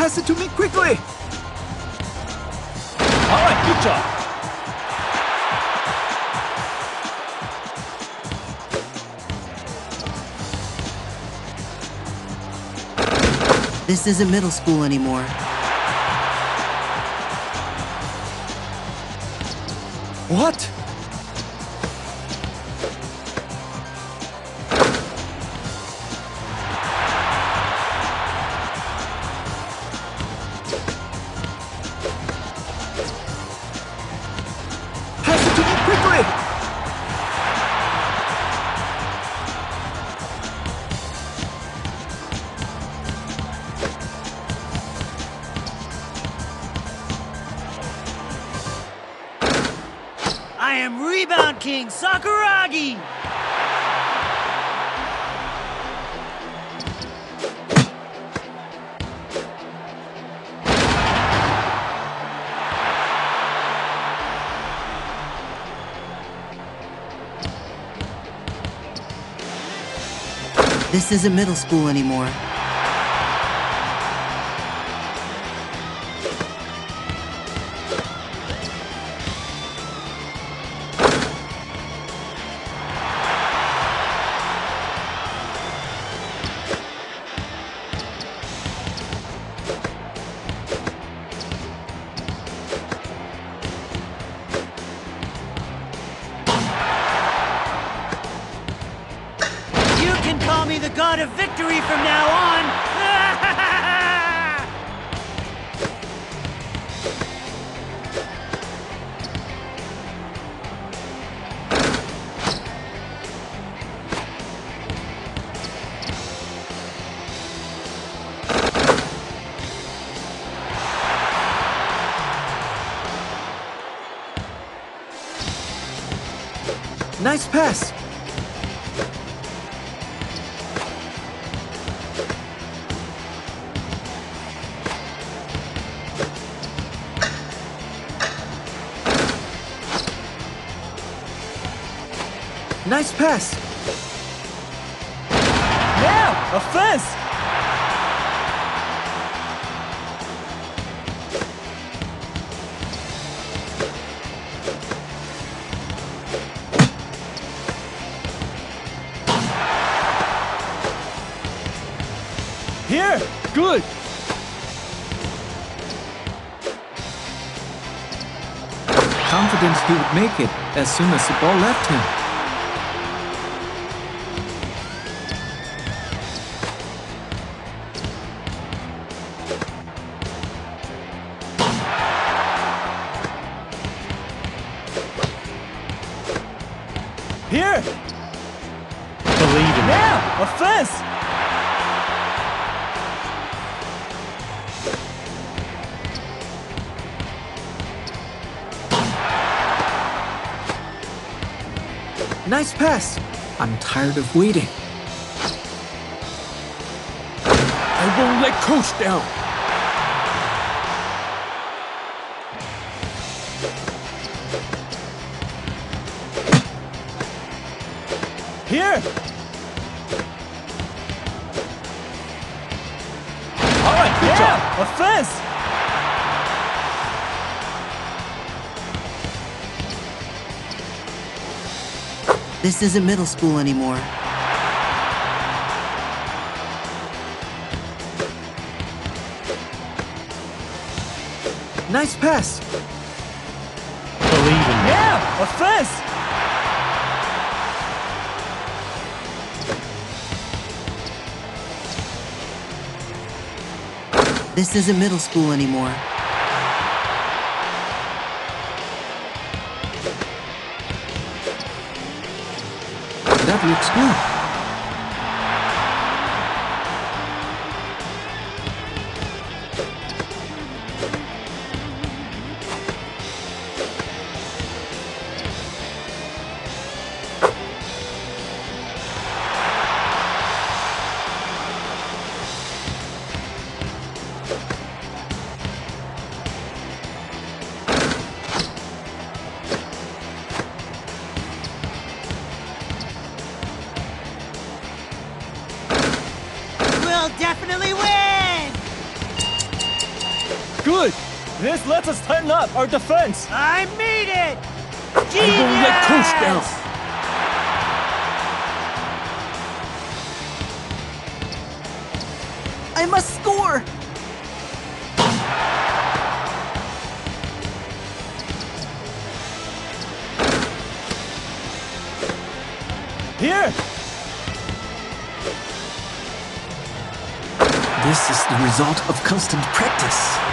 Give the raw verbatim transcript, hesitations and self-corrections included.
Pass it to me quickly! Alright, good job. This isn't middle school anymore. What? Pass it to me quickly! I am Rebound King Sakuragi! This isn't middle school anymore. You can call me the god of victory from now on! Nice pass! Nice pass! Now, offense! Here! Good! Confident he would make it as soon as the ball left him. Here! Believe in now! Offense! Nice pass! I'm tired of waiting. I won't let Coach down! Here! Alright, good job! Offense! This isn't middle school anymore. Nice pass! Believe in me. Yeah! Offense! This isn't middle school anymore. That looks good. This lets us tighten up our defense. I made it! I won't let Coach down. I must score! Here! This is the result of constant practice.